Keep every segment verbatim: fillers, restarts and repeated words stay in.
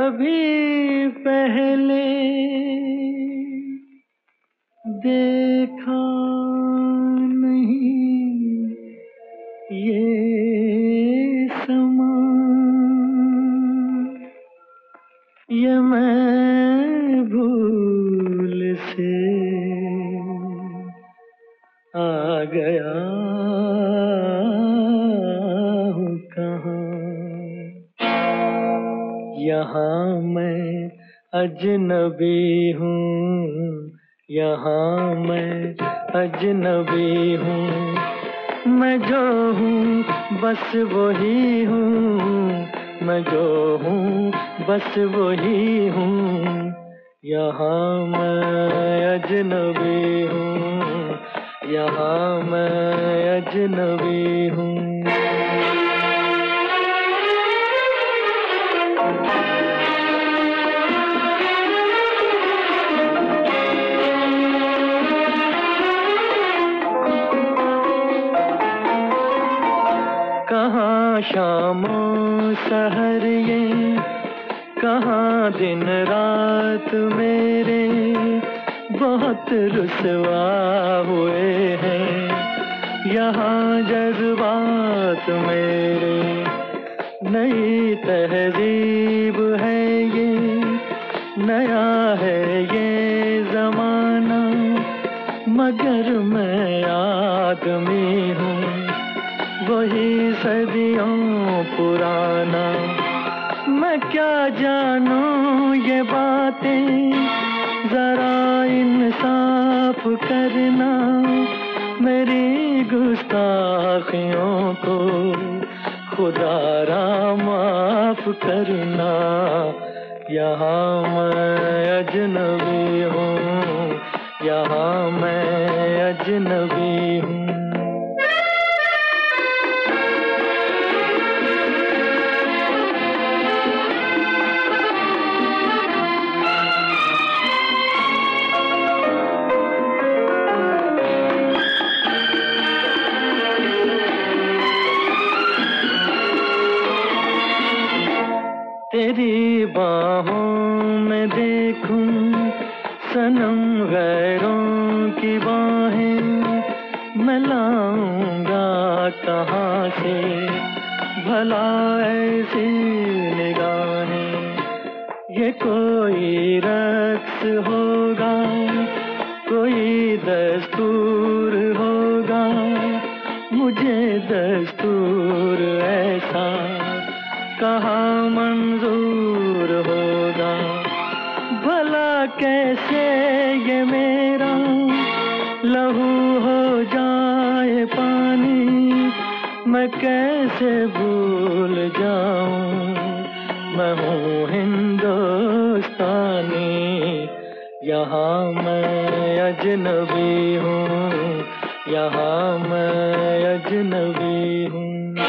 कभी पहले देखा नहीं ये समा, ये मैं भूल से आ गया हूँ कहाँ। यहाँ मैं अजनबी हूँ, यहाँ मैं अजनबी हूँ। मैं जो हूँ बस वही हूँ, मैं जो हूँ बस वही हूँ। यहाँ मैं अजनबी हूँ, यहाँ मैं अजनबी हूँ। कहाँ शामों सहर ये, कहाँ दिन रात मेरे बहुत रुसवा हुए हैं। यहाँ जज्बात मेरे नई तहजीब है ये, नया है ये जमाना, मगर मैं आदमी हूँ वही सदियों पुराना। मैं क्या जानूं ये बातें, जरा इंसाफ करना, मेरी गुस्ताखियों को खुदारा माफ करना। यहाँ मैं अजनबी हूँ, यहाँ मैं अजनबी हूँ। तेरी बाहों में देखूं सनम गैरों की बाहें, मैं लाऊंगा कहाँ से भला ऐसी निगाहें। ये कोई रक्स होगा, कोई दस्तूर होगा, मुझे दस्तूर ऐसा कहाँ मंजूर होगा। भला कैसे ये मेरा लहू हो जाए पानी, मैं कैसे भूल जाऊं मैं हूँ हिंदुस्तानी। यहाँ मैं अजनबी हूँ, यहाँ मैं अजनबी हूँ।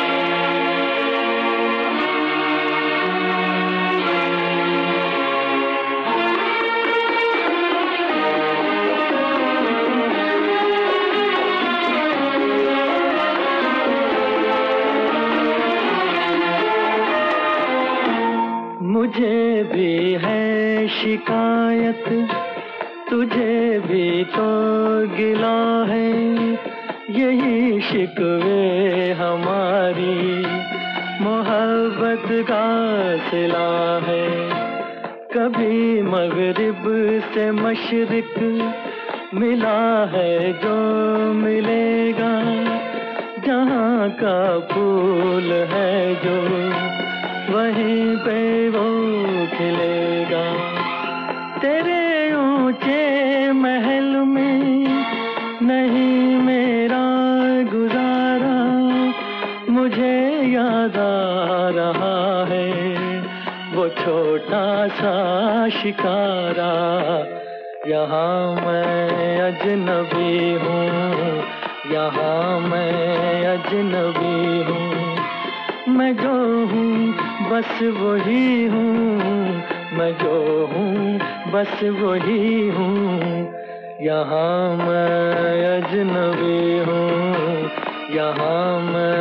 मुझे भी है शिकायत, तुझे भी तो गिला है, यही शिकवे हमारी मोहब्बत का सिला है। कभी मगरिब से मशरिक मिला है जो मिलेगा, जहाँ का फूल है जो वहीं पे वो खिलेगा। तेरे ऊंचे महल में नहीं मेरा गुजारा, मुझे याद आ रहा है वो छोटा सा शिकारा। यहाँ मैं अजनबी हूँ, यहाँ मैं अजनबी हूँ। मैं जो हूँ बस वही हूँ, मैं जो हूँ बस वही हूँ। यहाँ मैं अजनबी हूँ, यहाँ मैं